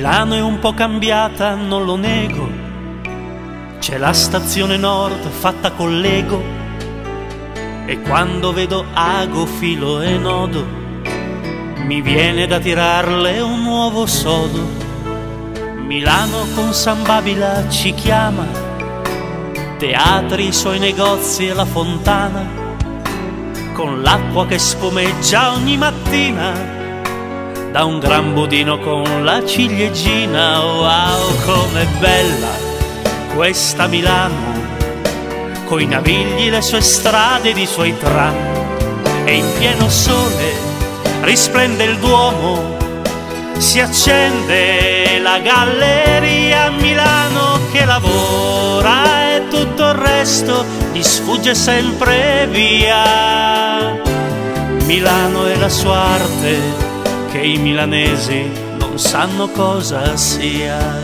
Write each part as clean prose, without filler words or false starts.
Milano è un po' cambiata, non lo nego. C'è la stazione nord fatta con Lego, e quando vedo ago, filo e nodo mi viene da tirarle un nuovo sodo. Milano con San Babila ci chiama, teatri, i suoi negozi e la fontana, con l'acqua che spumeggia ogni mattina da un gran budino con la ciliegina. Wow, com'è bella questa Milano, coi navigli, le sue strade ed i suoi tram, e in pieno sole risplende il Duomo, si accende la galleria. Milano che lavora e tutto il resto gli sfugge sempre via. Milano è la sua arte che i milanesi non sanno cosa sia.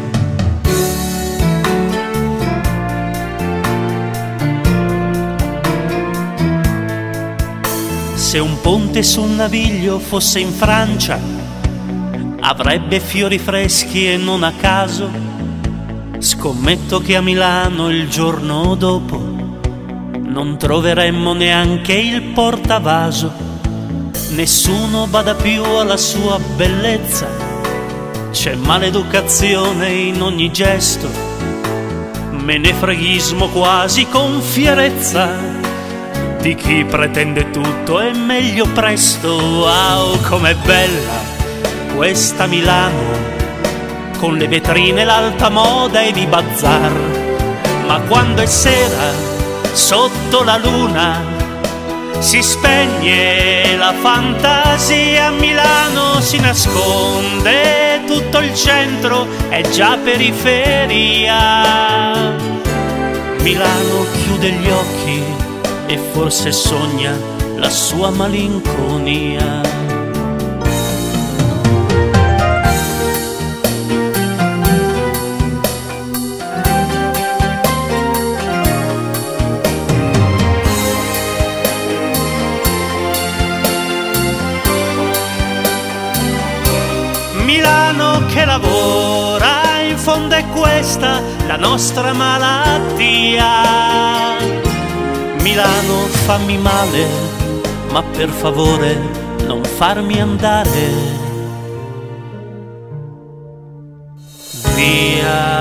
Se un ponte su un naviglio fosse in Francia, avrebbe fiori freschi e non a caso. Scommetto che a Milano il giorno dopo non troveremmo neanche il portavaso. Nessuno bada più alla sua bellezza, c'è maleducazione in ogni gesto, menefreghismo quasi con fierezza di chi pretende tutto e meglio presto. Wow, com'è bella questa Milano, con le vetrine, l'alta moda ed i bazar. Ma quando è sera, sotto la luna, si spegne la fantasia. A Milano si nasconde tutto il centro, è già periferia. Milano chiude gli occhi e forse sogna la sua malinconia. Milano che lavora, in fondo è questa la nostra malattia. Milano, fammi male, ma per favore non farmi andare via.